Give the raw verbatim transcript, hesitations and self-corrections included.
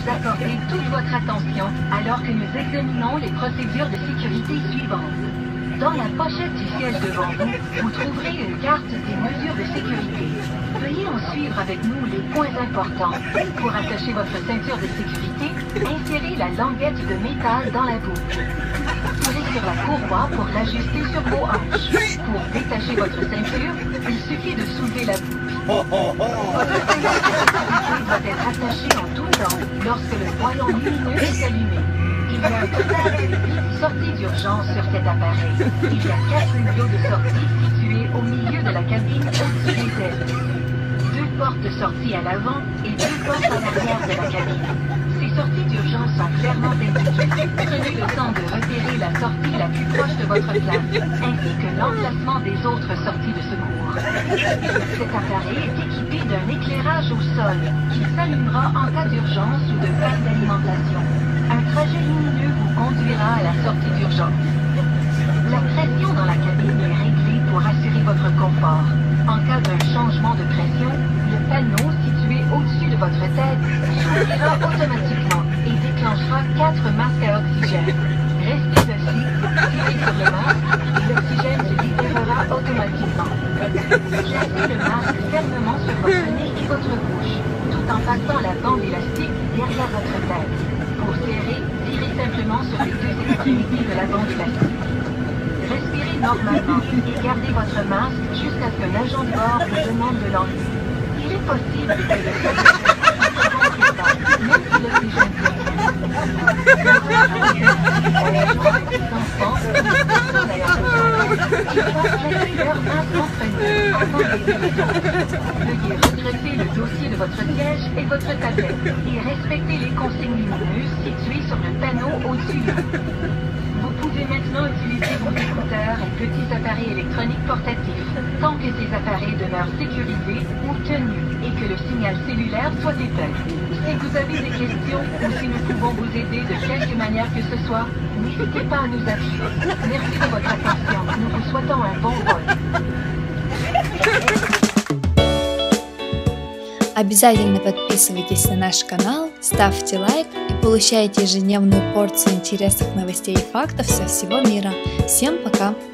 nous accorder toute votre attention alors que nous examinons les procédures de sécurité suivantes. Dans la pochette du siège devant vous, vous trouverez une carte des mesures de sécurité. Veuillez en suivre avec nous les points importants. Pour attacher votre ceinture de sécurité, insérez la languette de métal dans la boucle. Tirez sur la courroie pour l'ajuster sur vos hanches. Pour détacher votre ceinture, il suffit de soulever la boucle. Votre ceinture de sécurité doit être attachée en tout temps lorsque le voyant lumineux est allumé. Il y a un total de huit sorties d'urgence sur cet appareil. Il y a quatre hublots de sortie situés au milieu de la cabine au-dessus des ailes. Deux portes de sortie à l'avant et deux portes à l'arrière de la cabine. Ces sorties d'urgence sont clairement indiquées. Prenez le temps de repérer la sortie la plus proche de votre place, ainsi que l'emplacement des autres sorties de secours. Cet appareil est équipé d'un éclairage au sol qui s'allumera en cas d'urgence ou de panne d'alimentation. Un trajet lumineux vous conduira à la sortie d'urgence. La pression dans la cabine est réglée pour assurer votre confort. En cas d'un changement de pression, le panneau situé au-dessus de votre tête s'ouvrira automatiquement et déclenchera quatre masques à oxygène. Restez dessus, tirez sur le masque et l'oxygène se libérera automatiquement. Placez le masque fermement sur votre nez et votre bouche, tout en passant la bande élastique derrière votre tête. Pour serrer, tirez simplement sur les deux extrémités de la bande élastique. Respirez normalement et gardez votre masque jusqu'à ce qu'un agent de bord vous demande de l'enlever. Il est possible que le sol même si l'oxygène leur masque en premier avant de les Veuillez redresser le dossier de votre siège et votre tablette et respectez les consignes lumineuses situées sur le panneau au-dessus de vous. Vous pouvez maintenant utiliser vos écouteurs et petits appareils électroniques portatifs, tant que ces appareils demeurent sécurisés ou tenus et que le signal cellulaire soit éteint. Si vous avez des questions ou si nous pouvons vous aider de quelque manière que ce soit, n'hésitez pas à nous appeler. Merci de votre attention. Nous vous souhaitons un bon vol. Обязательно подписывайтесь на наш канал, ставьте лайк и получайте ежедневную порцию интересных новостей и фактов со всего мира. Всем пока!